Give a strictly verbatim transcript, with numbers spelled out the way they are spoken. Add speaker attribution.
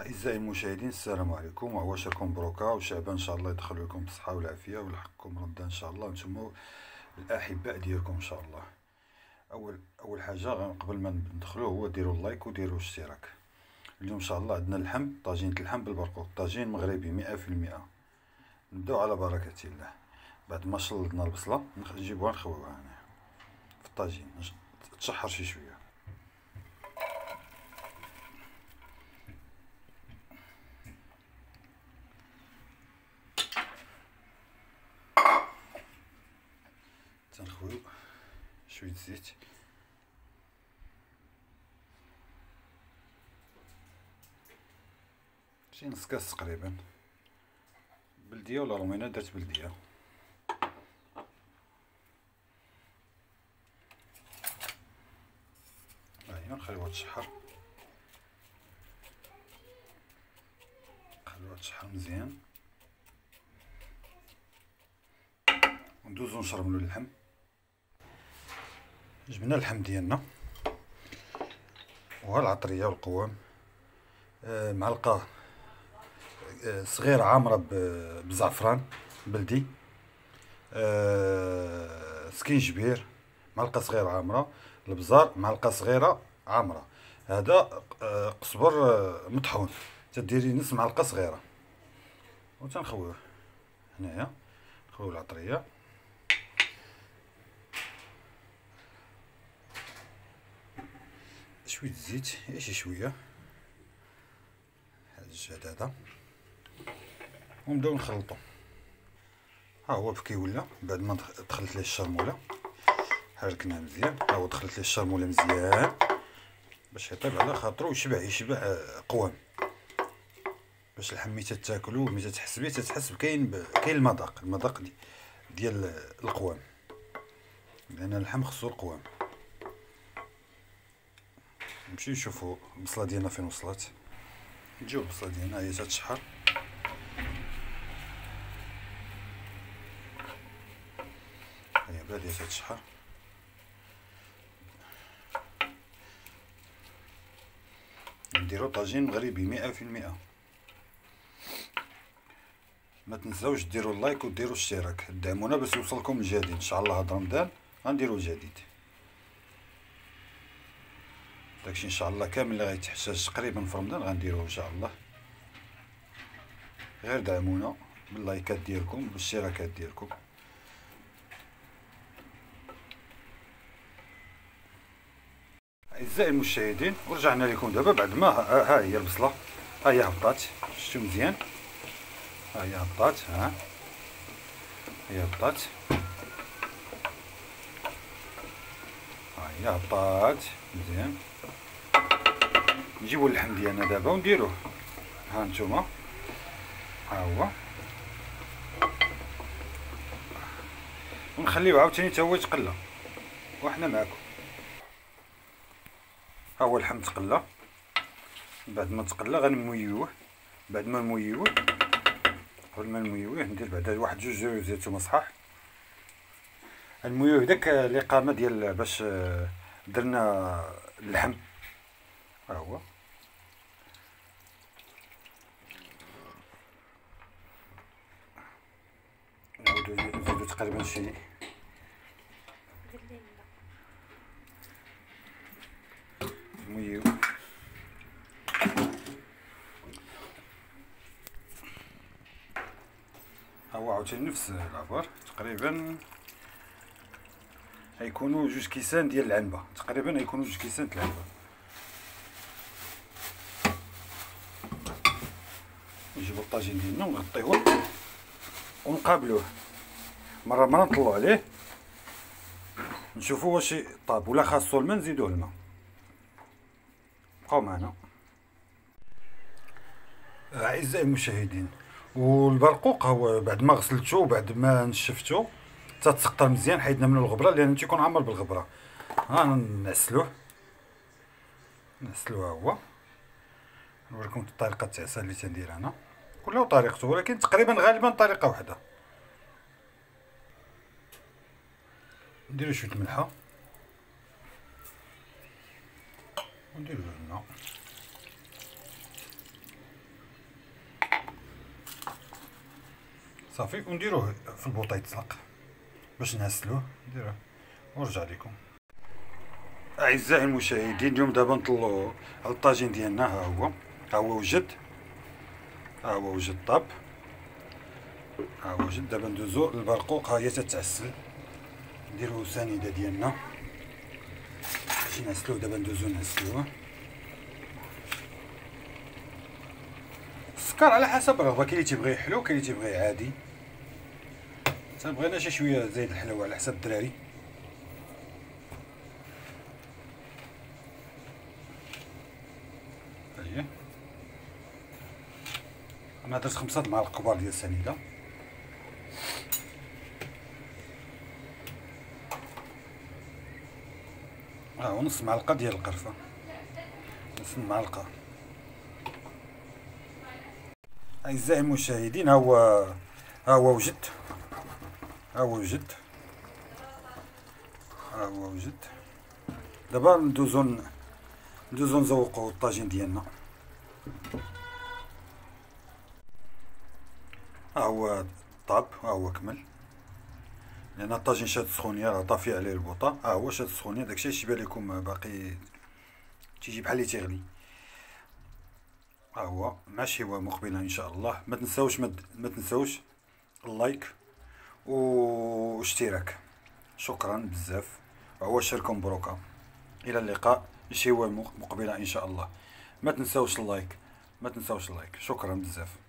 Speaker 1: أعزائي المشاهدين، السلام عليكم. وعواشركم بروكا وشعبان ان شاء الله يدخل لكم بالصحة والعافية ويلحقكم رمضان ان شاء الله، نتوما الأحباء ديالكم ان شاء الله. اول اول حاجة قبل ما ندخلو هو ديروا اللايك وديروا الاشتراك. اليوم ان شاء الله عندنا اللحم، طاجين اللحم بالبرقوق، طاجين مغربي مئة في المئة. نبداو على بركة الله. بعد ما شلضنا البصلة نجيبوها نخويوها هنا في الطاجين، تشحر شي شوية. تنخويو شوية زيت، شي نص كاس تقريبا، بلدية ولا رومينة. درت بلدية. هاهي نخليوها تشحر، نخليوها تشحر مزيان وندوزو نشربلو اللحم. جبنا اللحم ديالنا وها العطرية والقوام، آه معلقة آه صغيرة عامرة بزعفران بلدي، آه سكينجبير معلقة صغيرة عامرة، البزار معلقة صغيرة عامرة، هذا آه قزبر آه مطحون تديري نص معلقة صغيرة، وتنخويوه هنايا. نخويو العطرية شوية زيت، شي شوية، هذا الجهد هذا، ونبداو نخلطو. ها هو كي ولا بعد ما دخلت ليه الشرموله حركناه مزيان. ها هو دخلت ليه الشرموله مزيان باش يطيب على خاطرو يشبع يشبع قوام، باش اللحم ملي تاكلو ملي تحس بيه تتحس بكاين كاين المذاق المذاق ديال القوام، لان اللحم خصو القوام. نمشيو نشوفو البصله ديالنا فين وصلت. نجيو البصله ديالنا هي تتشحر، هي بادية تتشحر. نديرو طاجين مغربي مئة في المئة. ما تنساوش ديروا اللايك وديروا الاشتراك، دعمونا باش يوصلكم الجديد ان شاء الله. هاد رمضان غنديرو جديد، داكشي ان شاء الله كامل اللي غيتحتاج تقريبا في رمضان غنديروه ان شاء الله. غير دعمونا باللايكات ديالكم بالاشتراكات ديالكم. اعزائي المشاهدين، ورجعنا لكم دابا بعد ما ها هي البصله، ها هي هبطات، شفتو مزيان، ها هي هبطات، ها هي هبطات، ها هي هبطات مزيان. نجيبو اللحم ديالنا دابا ونديروه، ها نتوما، ها هو، ونخليوه عاوتاني تا هو يتقلى وحنا معاكم. ها هو اللحم تقلى، بعد ما تقلى غنمويوه. بعد ما نمويوه، قبل ما نمويوه ندير بعدا واحد جوج زيتون مصحاح. نمويوه داك الاقامه ديال باش درنا اللحم. ها هو نعاودو نزيدو تقريبا شي نمويو. ها هو عاوتاني نفس العبار، تقريبا غيكونوا جوج كيسان ديال العنبه، تقريبا غيكونوا جوج كيسان د العنبه. نجيبو الطاجين ديالنا ونغطيوه ونقابلوه، مره مره نطلعو عليه نشوفو واش طاب ولا خاصو الماء نزيدوه الماء. بقاو معنا اعزائي المشاهدين. والبرقوق هو بعد ما غسلتو وبعد ما نشفتو تتسقطر مزيان، حيدنا منه الغبره لان تيكون عامر بالغبره. ها نعسلوه نعسلوه، ها هو. نوريكم الطريقه تاع العسل اللي تندير انا، كله طريقته، ولكن تقريبا غالبا طريقه واحده. نديرو شويه ملحه ونديرو الماء، صافي، ونديروه في البوطه يتسلق باش نهسلوه. نديروه ونرجع لكم. اعزائي المشاهدين، اليوم دابا نطلعو على الطاجين ديالنا. ها هو ها هو وجد، ها هو وجد طاب، ها هو وجد. دابا ندوزو للبرقوق، ها هي تتعسل. نديرو سنيده ديالنا باش نهسلوه. دابا ندوزو نهسلوه. السكر على حسب الرغبه، كاين اللي تيبغي حلو، كاين اللي تيبغي عادي. تنبغينا شي شويه زايد الحلاوه على حسب الدراري. هي انا درت خمسة المعالق كبار ديال السنيده. ها هو نص معلقه ديال القرفه، نص معلقه. اعزائي المشاهدين، ها هو ها هو وجد، ها هو وجد، ها هو وجد. دابا ندوزو ندوزو نزوقو الطاجين ديالنا. ها هو طاب، ها هو كمل، لان الطاجين شاد السخونيه راه طافي عليه البوطه. ها هو شاد السخونيه، داكشي اللي يبان لكم باقي تيجي بحال اللي تيغلي. ها هو مع شهوة مقبله ان شاء الله. ما تنساوش ما تنساوش اللايك واشتراك. شكرا بزاف. هو شاركوا مبروكه. الى اللقاء، شهوة مقبله ان شاء الله. ما تنساوش اللايك، ما تنساوش اللايك. شكرا بزاف.